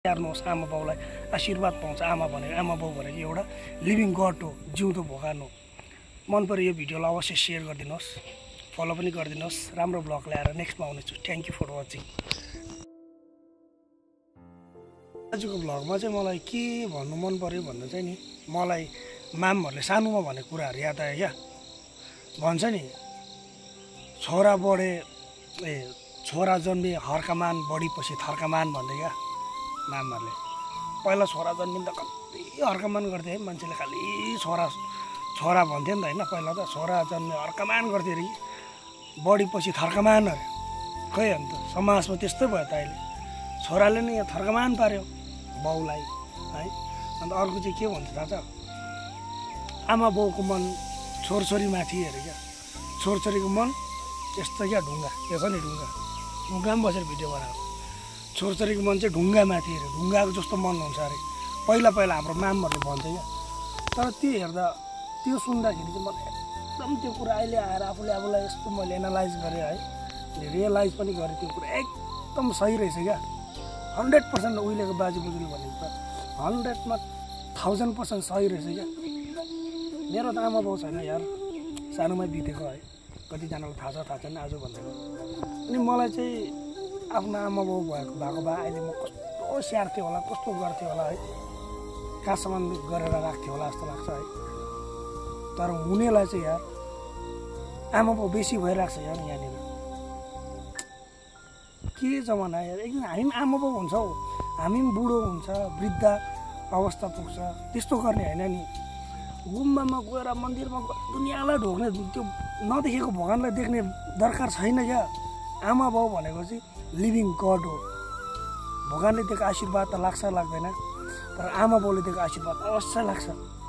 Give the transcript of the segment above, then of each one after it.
हेर्नुहोस् आमा बाउलाई आशीर्वाद पाउँछ। आमा बाउ भनेको एउटा लिभिङ गड हो, जिउँदो भगवान हो। मन पऱ्यो यो भिडियोलाई अवश्य सेयर गरिदिनुहोस्, फलो पनि गरिदिनुहोस्। राम्रो ब्लग ल्याएर नेक्स्टमा आउनेछु। Thank you for watching. आजको ब्लगमा चाहिँ मलाई के भन्नु मन पऱ्यो भन्दा चाहिँ नि, मलाई मामहरूले सानोमा भनेको कुराहरू याद आयो क्या। भन्छ नि छोरा बढे छोरा जन्मे हर्कमान बढीपछि थर्कमान भन्दै क्या मामहरूले। पहिला छोरा जन्मिँदा कति हर्कमान गर्थे है मान्छेले, खालि छोरा भन्थे नि त होइन। पहिला त छोरा जन्मे हर्कमान गर्थे अरे, बढीपछि थर्कमान अरे। खै अन्त समाजमा त्यस्तै भयो त अहिले। छोराले नै यहाँ थर्कमान पार्यो बाउलाई है। अन्त अर्को चाहिँ के भन्छ थाहा छ, आमा बाउको मन छोरछोरीमाथि अरे क्या। छोरछोरीको मन यस्तो क्या ढुङ्गा, हेर्छ नि ढुङ्गामा बसेर भिडियो बनाएको। छोरछोरीको मन चाहिँ ढुङ्गामाथि अरे, ढुङ्गाको जस्तो मन हुन्छ अरे। पहिला हाम्रो मामहरूले भन्छ क्या। तर त्यो हेर्दा त्यो सुन्दाखेरि चाहिँ मलाई एकदम त्यो कुरा अहिले आएर आफूले आफूलाई यस्तो मैले एनालाइज गरेँ है, रियलाइज पनि गरेँ। त्यो कुरा एकदम सही रहेछ क्या। 100% उहिलेको बाजे बोजूले भनेको त 100मा 1000% सही रहेछ क्या। मेरो त आमा बाउ छैन यार, सानोमै बितेको है। कतिजनालाई थाहा छैन आज भन्दैको। अनि मलाई चाहिँ आफ्नो आमा बाउ भएको भए अहिले म कस्तो स्याहार्थेँ होला, कस्तो गर्थेँ होला है, कहाँसम्म गरेर राख्थेँ होला जस्तो लाग्छ है। तर हुनेलाई चाहिँ यार आमा बाउ बेसी भइरहेको छ यार यहाँनिर। के जमाना यार, एकदिन हामी पनि आमा बाउ हुन्छौँ, हामी पनि बुढो हुन्छ, वृद्ध अवस्था पुग्छ। त्यस्तो गर्ने होइन नि। गुम्बामा गएर मन्दिरमा गएर दुनियाँलाई ढोक्ने, त्यो नदेखेको भगवान्लाई देख्ने दरकार छैन क्या। आमा बाउ भनेको चाहिँ लिभिङ गड हो। भगवान्ले दिएको आशीर्वाद त लाग्छ लाग्दैन, तर आमा बाउले दिएको आशीर्वाद अवश्य लाग्छ।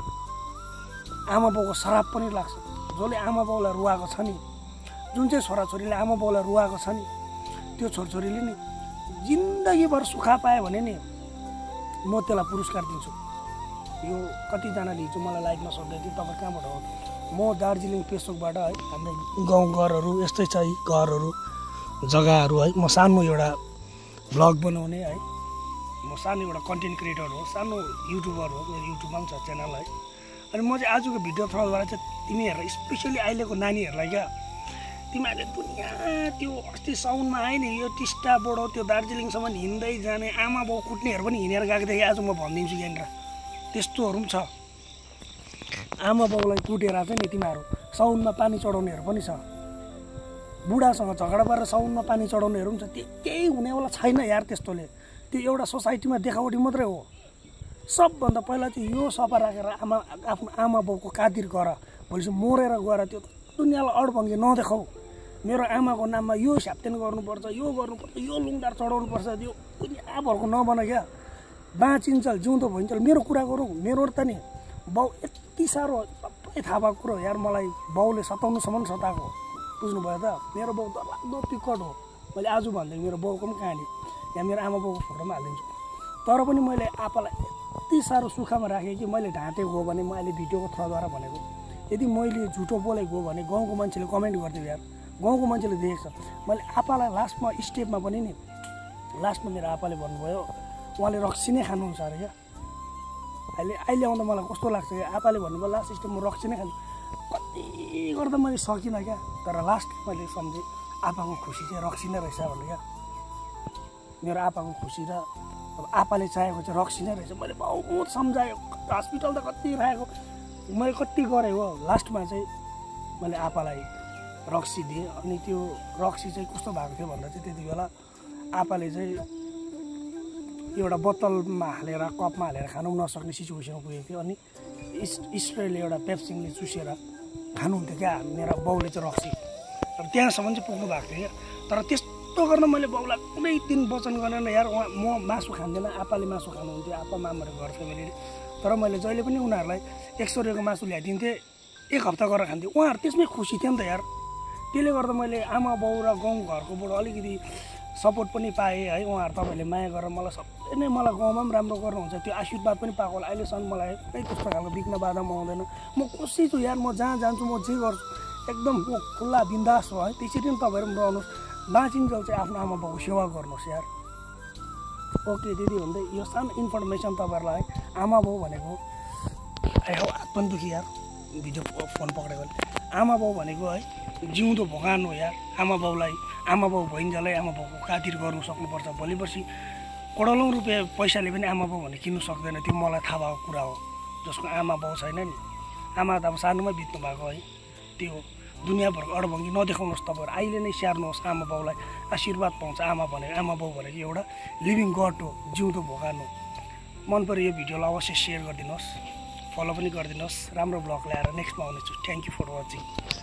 आमा बाउको श्राप पनि लाग्छ। जसले आमा बाउलाई रुवाएको छ नि, जुन चाहिँ छोराछोरीले आमा बाउलाई रुवाएको छ नि, त्यो छोरछोरीले नि जिन्दगीभर सुखा पायो भने नि म त्यसलाई पुरस्कार दिन्छु। यो कतिजनाले हिजो मलाई लाइभमा सोध्दै थियो तपाईँ कहाँबाट हो। म दार्जिलिङ पेसोकबाट है। हाम्रो गाउँघरहरू यस्तै छ, घरहरू जग्गाहरू है। म सानो एउटा भ्लग बनाउने है, म सानो एउटा कन्टेन्ट क्रिएटर हो, सानो युट्युबर हो। मेरो युट्युबमा पनि छ च्यानल है। अनि म चाहिँ आजको भिडियो थ्रुबाट चाहिँ तिमीहरूलाई स्पेसली अहिलेको नानीहरूलाई क्या, तिमीहरूले दुनियाँ त्यो अस्ति साउनमा आयो नि, यो टिस्टाबाट त्यो दार्जिलिङसम्म हिँड्दै जाने आमा बाउ कुट्नेहरू पनि हिँडेर गएको थिएँ। आज म भनिदिन्छु यहाँनिर त्यस्तोहरू पनि छ। आमा बाउलाई कुटेर चाहिँ नि तिमीहरू साउनमा पानी चढाउनेहरू पनि छ। बुढासँग झगडा पारेर साउनमा पानी चढाउनेहरू पनि छ। केही हुनेवाला छैन यार त्यस्तोले। त्यो एउटा सोसाइटीमा देखावटी मात्रै हो। सबभन्दा पहिला चाहिँ यो सफा राखेर आफ्नो आमा बाउको कादिर गर। भोलि चाहिँ मरेर गएर त्यो दुनियाँलाई अडभङ्गी नदेखाऊ। मेरो आमाको नाममा यो स्याप्तेन गर्नुपर्छ, यो गर्नुपर्छ, यो लुङदार चढाउनुपर्छ, त्यो दुनियाँभरको नबन क्या। बाँचिन्चल जिउँदो भइन्चल मेरो कुरा गरौँ। मेरो त नि बाउ यति साह्रो सबै थाहा भएको कुरो यार। मलाई बाउले सताउनुसम्म सताएको, बुझ्नुभयो त। मेरो बाउ डरलाग्दो पिकट हो। मैले आज भन्दै मेरो बाउको पनि कहानी यहाँ मेरो आमा बाउको फोटोमा हालिदिन्छु। तर पनि मैले आपालाई यति साह्रो सुखमा राखेँ कि मैले ढाँटेको हो भने म अहिले भिडियोको थ्रुद्वारा भनेको, यदि मैले झुटो बोलेको हो भने गाउँको मान्छेले कमेन्ट गरिदियो यार। गाउँको मान्छेले देखेको छ। मैले आपालाई लास्टमा स्टेपमा पनि नि, लास्टमा मेरो आपाले भन्नुभयो उहाँले रक्सी नै खानुहुन्छ अरे क्या। अहिले आउँदा मलाई कस्तो लाग्छ क्या, आपाले भन्नुभयो लास्ट स्टेपमा रक्सी नै खानु। कति गर्दा मैले सकिनँ क्या। तर लास्ट मैले सम्झेँ आपाको खुसी चाहिँ रक्सी नै रहेछ भने क्या। मेरो आपाको खुसी र अब आपाले चाहेको चाहिँ रक्सी नै रहेछ। मैले बहुत सम्झाएँ, हस्पिटल त कति राखेको, मैले कति गरेँ हो। लास्टमा चाहिँ मैले आपालाई रक्सी दिएँ। अनि त्यो रक्सी चाहिँ कस्तो भएको थियो भन्दा चाहिँ त्यति बेला आपाले चाहिँ एउटा बोतलमा हालेर कपमा हालेर खानु नसक्ने सिचुएसनमा पुगेको थियो। अनि स्ट्रेले एउटा पेप्सिङले चुसेर खानुहुन्थ्यो क्या मेरो बाउले चाहिँ रक्सी। तर त्यहाँसम्म चाहिँ पुग्नु भएको थियो क्या। तर त्यस्तो गर्दा मैले बाउलाई कुनै दिन वचन गरेन यार, म मासु खाँदैन। आपाले मासु खानुहुन्थ्यो, आप्पा मामाहरू घर फ्यामिलीले। तर मैले जहिले पनि उनीहरूलाई 100 रुपियाँको मासु ल्याइदिन्थेँ, 1 हप्ता गरेर खान्थेँ। उहाँहरू त्यसमै खुसी थियो नि त यार। त्यसले गर्दा मैले आमा बाउ र गाउँघरकोबाट अलिकति सपोर्ट पनि पाएँ है। उहाँहरू तपाईँहरूले माया गरेर मलाई सबै नै मलाई गाउँमा पनि राम्रो गर्नुहुन्छ। त्यो आशीर्वाद पनि पाएको होला। अहिलेसम्म मलाई कुनै त्यस्तो खालको विघ्न बाधा आउँदैन। म खुसी छु यार। म जहाँ जान्छु म जे गर्छु एकदम म खुल्ला बिन्दास हो है। त्यसरी पनि तपाईँहरू पनि रहनुहोस्। बाँचिन्जेल चाहिँ आफ्नो आमा बाउको सेवा गर्नुहोस् यार। ओके दिदी भन्दै यो सानो इन्फर्मेसन तपाईँहरूलाई आमा बाउ भनेको हात पनि दुखी यार भिडियो फोन पक्रेको आमा बाउ भनेको है जिउँदो भगवान हो यार आमा बाउलाई आमा बाउ भइन्जेलै आमा बाउको खातिर गर्नु सक्नुपर्छ भोलि पर्सि करोडौँ रुपियाँ पैसाले पनि आमा बाउ भने किन्नु सक्दैन त्यो मलाई थाहा भएको कुरा हो जसको आमा बाउ छैन नि आमा त अब सानोमै बित्नु भएको है त्यो दुनियाँभरको अडभङ्गी नदेखाउनुहोस् तपाईँहरू अहिले नै स्याहार्नुहोस् आमा बाउलाई आशीर्वाद पाउँछ आमा बाउ भनेको एउटा लिभिङ गड हो जिउँदो भगवान हो मन पऱ्यो यो भिडियोलाई अवश्य सेयर गरिदिनुहोस् फलो पनि गरिदिनुहोस् राम्रो ब्लग ल्याएर नेक्स्टमा आउनेछु थ्याङ्क यू फर वाचिङ